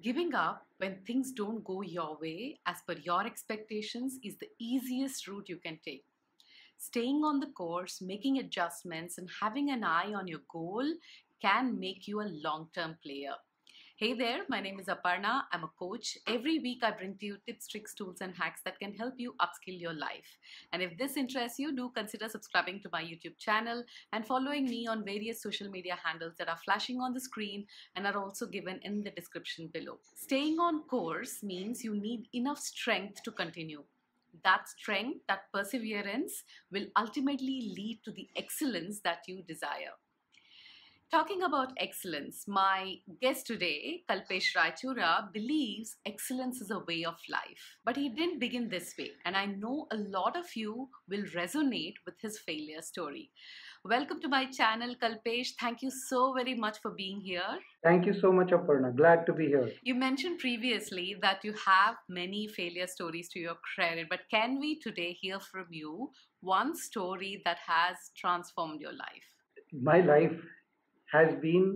Giving up when things don't go your way as per your expectations is the easiest route you can take. Staying on the course, making adjustments, and having an eye on your goal can make you a long term player. Hey there, my name is Aparna. I'm a coach. Every week I bring to you tips, tricks, tools, and hacks that can help you upskill your life. And if this interests you, do consider subscribing to my YouTube channel and following me on various social media handles that are flashing on the screen and are also given in the description below. Staying on course means you need enough strength to continue. That strength, that perseverance will ultimately lead to the excellence that you desire. Talking about excellence, my guest today, Kalpesh Raichura, believes excellence is a way of life. But he didn't begin this way, and I know a lot of you will resonate with his failure story. Welcome to my channel, Kalpesh. Thank you so very much for being here. Thank you so much, Aparna. Glad to be here. You mentioned previously that you have many failure stories to your credit, but can we today hear from you one story that has transformed your life? My life has been,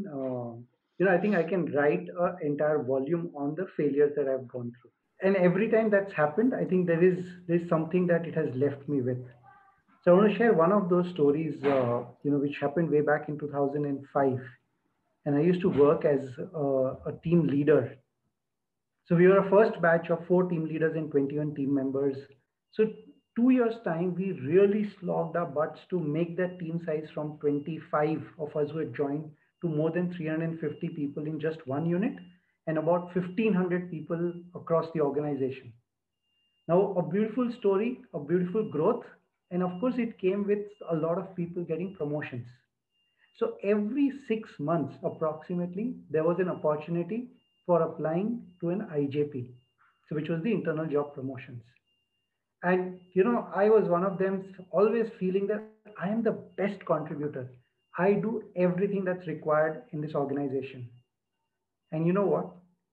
I think I can write an entire volume on the failures that I've gone through. And every time that's happened, I think there's something that it has left me with. So I want to share one of those stories, which happened way back in 2005. And I used to work as a team leader. So we were a first batch of 4 team leaders and 21 team members. So 2 years time, we really slogged our butts to make that team size from 25 of us who had joined to more than 350 people in just one unit and about 1500 people across the organization. Now, a beautiful story, a beautiful growth, and of course, it came with a lot of people getting promotions. So every 6 months, approximately, there was an opportunity for applying to an IJP, so which was the internal job promotions. And I was one of them, always feeling that I am the best contributor. I do everything that's required in this organization. And you know what?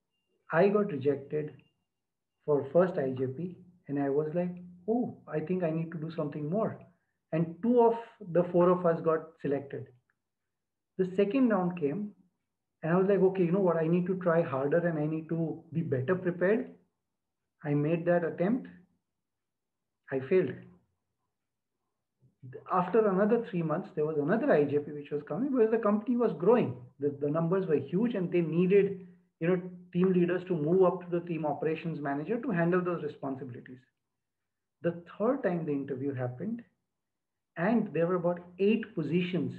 I got rejected for first IJP, and I was like, oh, I think I need to do something more. And two of the four of us got selected. The second round came, and I was like, okay, you know what? I need to try harder and I need to be better prepared. I made that attempt. I failed. After another 3 months, there was another IJP which was coming because the company was growing. The numbers were huge and they needed, team leaders to move up to the team operations manager to handle those responsibilities. The third time the interview happened, and there were about 8 positions.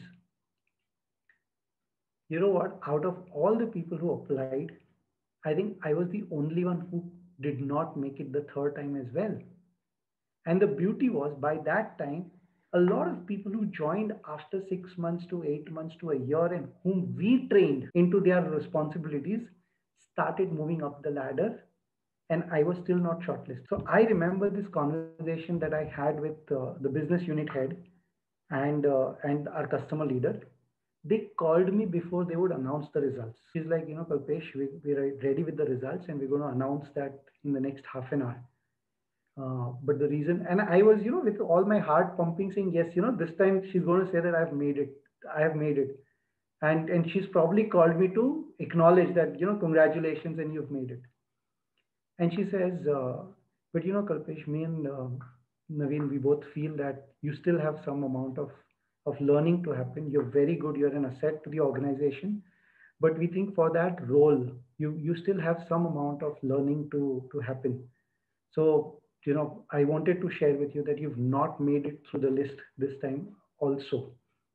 You know what? Out of all the people who applied, I think I was the only one who did not make it the third time as well. And the beauty was by that time, a lot of people who joined after 6 months to 8 months to a year and whom we trained into their responsibilities started moving up the ladder. And I was still not shortlisted. So I remember this conversation that I had with the business unit head and our customer leader. They called me before they would announce the results. He's like, Kalpesh, we're ready with the results and we're going to announce that in the next half an hour. But the reason, and I was, with all my heart pumping, saying, yes, this time she's going to say that I've made it. I have made it. And she's probably called me to acknowledge that, congratulations and you've made it. And she says, but Kalpesh, me and Naveen, we both feel that you still have some amount of learning to happen. You're very good. You're an asset to the organization. But we think for that role, you still have some amount of learning to happen. So, I wanted to share with you that you've not made it through the list this time also.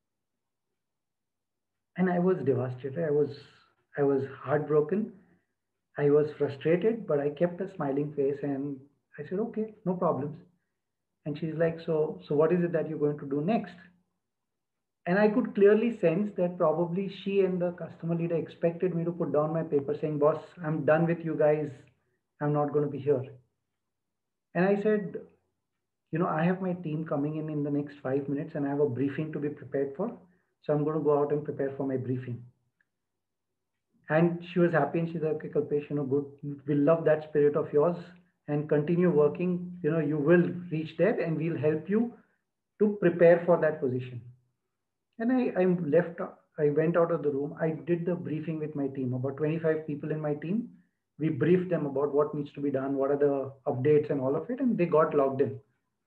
And I was devastated. I was heartbroken. I was frustrated, but I kept a smiling face and I said, okay, no problems. And she's like, so what is it that you're going to do next? And I could clearly sense that probably she and the customer leader expected me to put down my paper saying, boss, I'm done with you guys. I'm not going to be here. And I said, I have my team coming in the next 5 minutes and I have a briefing to be prepared for. So I'm going to go out and prepare for my briefing. And she was happy and she's like, okay, Kalpesh, good. We love that spirit of yours and continue working. You will reach there and we'll help you to prepare for that position. And I went out of the room. I did the briefing with my team, about 25 people in my team. We briefed them about what needs to be done, what are the updates and all of it, and they got logged in.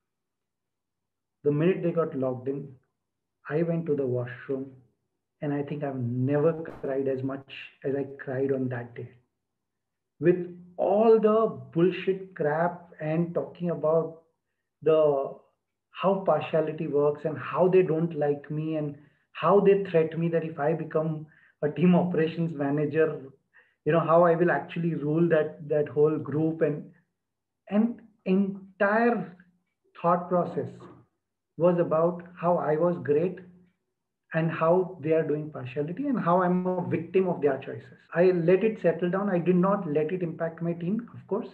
The minute they got logged in, I went to the washroom, and I think I've never cried as much as I cried on that day. With all the bullshit crap and talking about the how partiality works and how they don't like me and how they threat me that if I become a team operations manager, how I will actually rule that whole group, and entire thought process was about how I was great and how they are doing partiality and how I'm a victim of their choices. I let it settle down. I did not let it impact my team, of course.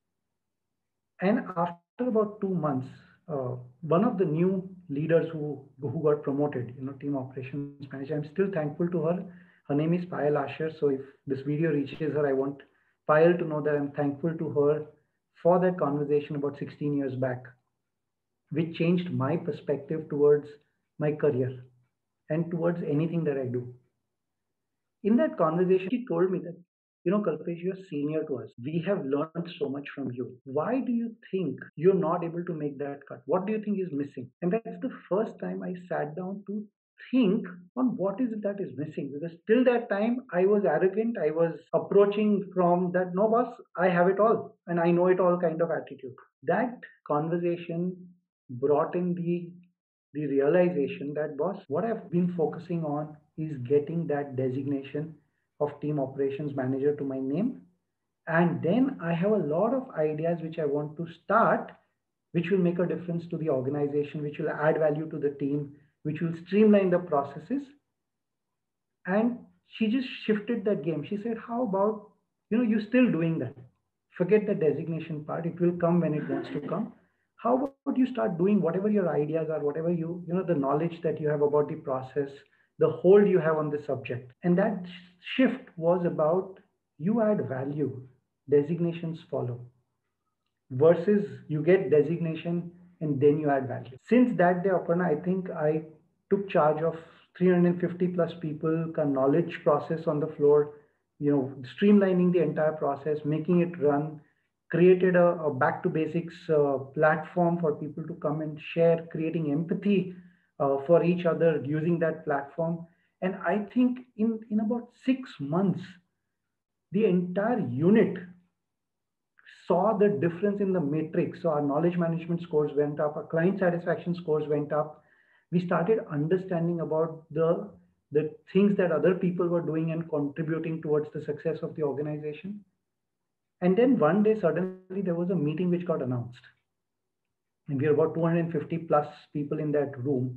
And after about 2 months, one of the new leaders who got promoted, team operations manager, I'm still thankful to her. Her name is Payal Asher. So if this video reaches her, I want Payal to know that I'm thankful to her for that conversation about 16 years back, which changed my perspective towards my career and towards anything that I do. In that conversation, she told me that, Kalpesh, you're senior to us. We have learned so much from you. Why do you think you're not able to make that cut? What do you think is missing? And that's the first time I sat down to think on what is it that is missing, because till that time I was arrogant. I was approaching from that, no boss, I have it all and I know it all kind of attitude. That conversation brought in the realization that, boss, what I've been focusing on is getting that designation of team operations manager to my name. And then I have a lot of ideas which I want to start, which will make a difference to the organization, which will add value to the team, which will streamline the processes. And she just shifted that game. She said, how about, you still doing that? Forget the designation part. It will come when it wants to come. How about you start doing whatever your ideas are, whatever the knowledge that you have about the process, the hold you have on the subject. And that shift was about, you add value, designations follow, versus you get designation and then you add value. Since that day, Aparna, I think I took charge of 350 plus people, a knowledge process on the floor, streamlining the entire process, making it run, created a back to basics platform for people to come and share, creating empathy for each other using that platform. And I think in about 6 months, the entire unit saw the difference in the matrix. So our knowledge management scores went up, our client satisfaction scores went up. We started understanding about the things that other people were doing and contributing towards the success of the organization. And then one day, suddenly, there was a meeting which got announced. And we were about 250 plus people in that room.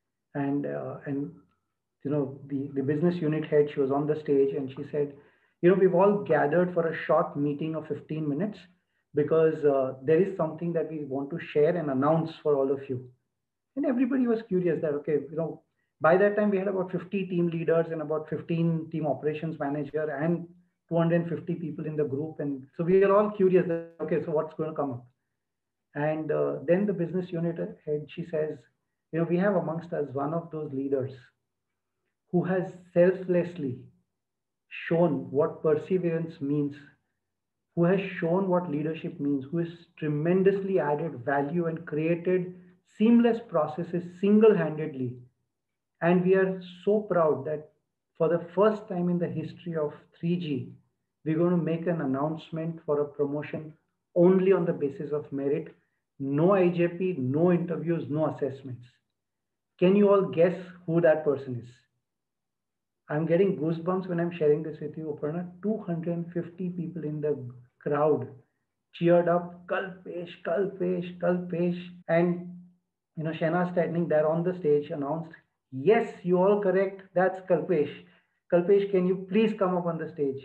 And the business unit head, she was on the stage and she said, we've all gathered for a short meeting of 15 minutes because there is something that we want to share and announce for all of you. And everybody was curious that, okay, by that time we had about 50 team leaders and about 15 team operations manager and 250 people in the group. And so we are all curious that, okay, so what's going to come up? And then the business unit head, she says, we have amongst us one of those leaders who has selflessly shown what perseverance means, who has shown what leadership means, who has tremendously added value and created seamless processes single-handedly. And we are so proud that for the first time in the history of 3G, we're going to make an announcement for a promotion only on the basis of merit, no IJP, no interviews, no assessments. Can you all guess who that person is? I'm getting goosebumps when I'm sharing this with you, Aparna. 250 people in the crowd cheered up, Kalpesh, Kalpesh, Kalpesh. And, Shena standing there on the stage announced, yes, you all correct. That's Kalpesh. Kalpesh, can you please come up on the stage?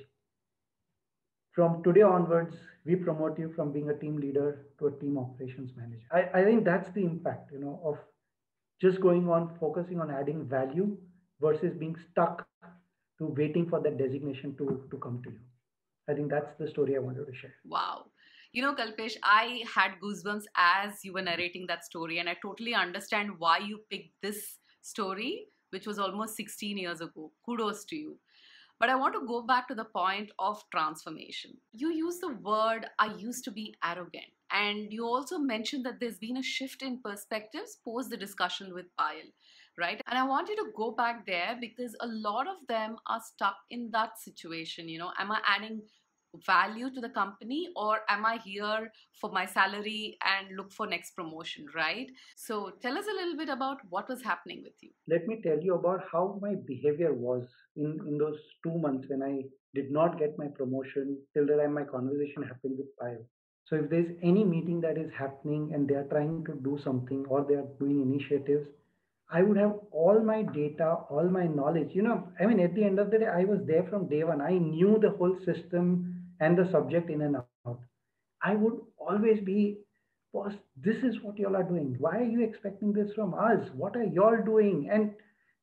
From today onwards, we promote you from being a team leader to a team operations manager. I think that's the impact, of just going on, focusing on adding value versus being stuck to waiting for that designation to come to you. I think that's the story I wanted to share. Wow. Kalpesh, I had goosebumps as you were narrating that story, and I totally understand why you picked this story, which was almost 16 years ago. Kudos to you. But I want to go back to the point of transformation. You use the word, I used to be arrogant. And you also mentioned that there's been a shift in perspectives post the discussion with Payal, right? And I want you to go back there because a lot of them are stuck in that situation. Am I adding value to the company, or am I here for my salary and look for next promotion, right? So tell us a little bit about what was happening with you. Let me tell you about how my behavior was in those 2 months when I did not get my promotion till the time my conversation happened with Payal. So if there's any meeting that is happening and they are trying to do something or they are doing initiatives, I would have all my data, all my knowledge. I mean, at the end of the day, I was there from day one. I knew the whole system and the subject in and out. I would always be, boss, this is what y'all are doing. Why are you expecting this from us? What are y'all doing? And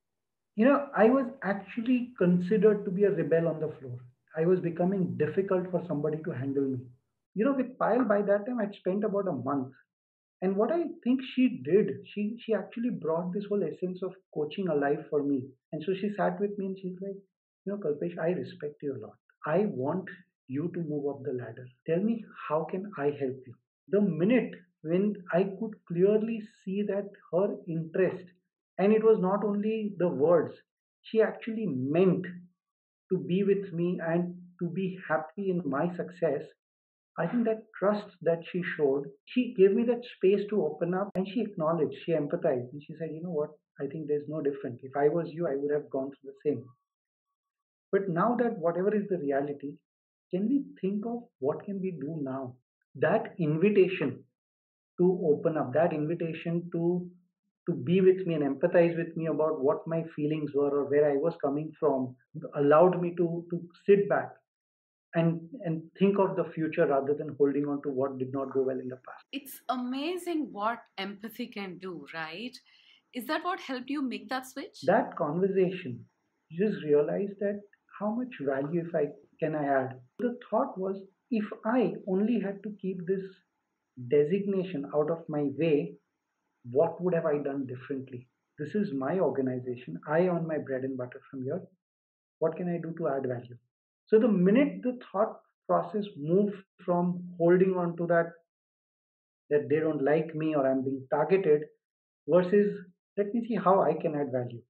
I was actually considered to be a rebel on the floor. I was becoming difficult for somebody to handle me. With Payal, by that time, I'd spent about a month. And what I think she did, she actually brought this whole essence of coaching alive for me. And so she sat with me and she's like, Kalpesh, I respect you a lot. I want you to move up the ladder. Tell me, how can I help you? The minute when I could clearly see that her interest, and it was not only the words, she actually meant to be with me and to be happy in my success. I think that trust that she showed, she gave me that space to open up and she acknowledged, she empathized, and she said, you know what, I think there's no different. If I was you, I would have gone through the same. But now that whatever is the reality, can we think of what can we do now? That invitation to open up, that invition to be with me and empathize with me about what my feelings were or where I was coming from, allowed me to sit back and think of the future rather than holding on to what did not go well in the past. It's amazing what empathy can do, right? Is that what helped you make that switch? That conversation, you just realize that how much value if I can I add. The thought was, if I only had to keep this designation out of my way, what would have I done differently? This is my organization. I earn my bread and butter from here. What can I do to add value? So the minute the thought process moved from holding on to that they don't like me or I'm being targeted versus let me see how I can add value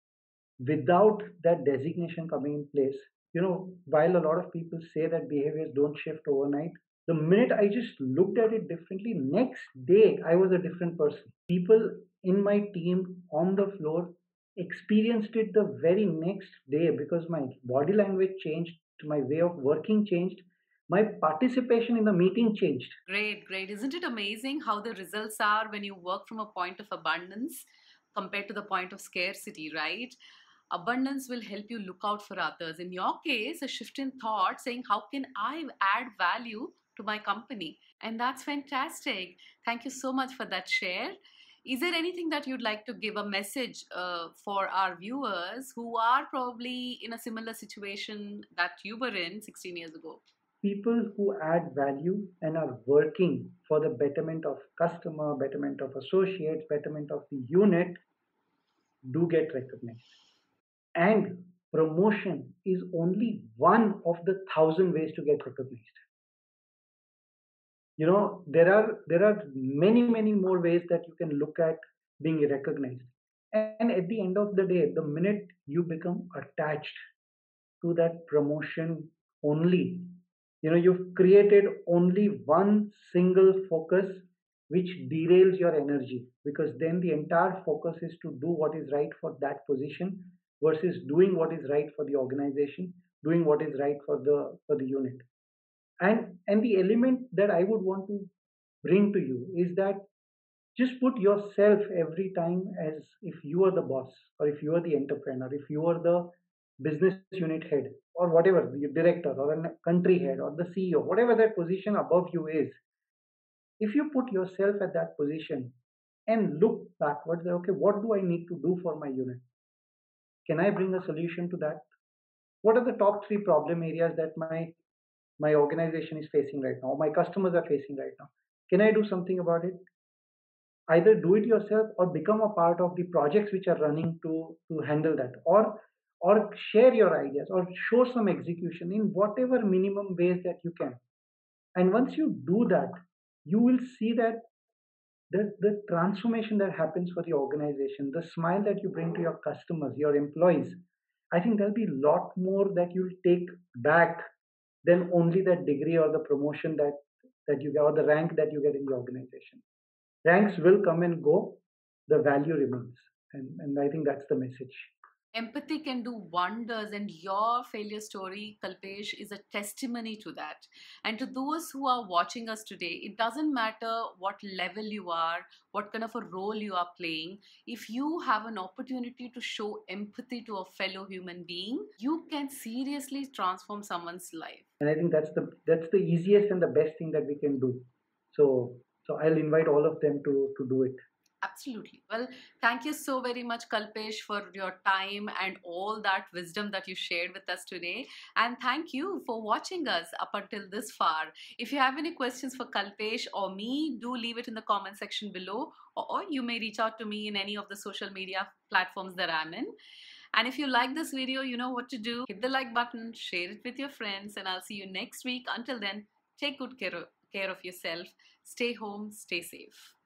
without that designation coming in place. While a lot of people say that behaviors don't shift overnight, the minute I just looked at it differently, next day I was a different person. People in my team on the floor experienced it the very next day because my body language changed, my way of working changed, my participation in the meeting changed. Great, great. Isn't it amazing how the results are when you work from a point of abundance compared to the point of scarcity, right? Abundance will help you look out for others. In your case, a shift in thought saying, how can I add value to my company? And that's fantastic. Thank you so much for that share. Is there anything that you'd like to give a message for our viewers who are probably in a similar situation that you were in 16 years ago? People who add value and are working for the betterment of customer, betterment of associates, betterment of the unit do get recognized. And promotion is only one of the thousand ways to get recognized. There are many more ways that you can look at being recognized. And at the end of the day, the minute you become attached to that promotion only, you've created only one single focus which derails your energy, because then the entire focus is to do what is right for that position versus doing what is right for the organization, doing what is right for the unit. And the element that I would want to bring to you is that just put yourself every time as if you are the boss, or if you are the entrepreneur, if you are the business unit head, or whatever, the director or a country head or the CEO, whatever that position above you is. If you put yourself at that position and look backwards, okay, what do I need to do for my unit? Can I bring a solution to that? What are the top three problem areas that my organization is facing right now, my customers are facing right now? Can I do something about it? Either do it yourself or become a part of the projects which are running to handle that, or or share your ideas, or show some execution in whatever minimum ways that you can. And once you do that, you will see that the transformation that happens for the organization, the smile that you bring to your customers, your employees, I think there'll be a lot more that you'll take back than only that degree or the promotion that you get, or the rank that you get in the organization. Ranks will come and go, the value remains. And I think that's the message. Empathy can do wonders, and your failure story, Kalpesh, is a testimony to that. And to those who are watching us today, it doesn't matter what level you are, what kind of a role you are playing. If you have an opportunity to show empathy to a fellow human being, you can seriously transform someone's life. And I think that's the easiest and the best thing that we can do. So I'll invite all of them to do it. Absolutely. Well, thank you so very much, Kalpesh, for your time and all that wisdom that you shared with us today. And thank you for watching us up until this far. If you have any questions for Kalpesh or me, do leave it in the comment section below, or you may reach out to me in any of the social media platforms that I'm in. And if you like this video, you know what to do. Hit the like button, share it with your friends, and I'll see you next week. Until then, take good care of yourself. Stay home, stay safe.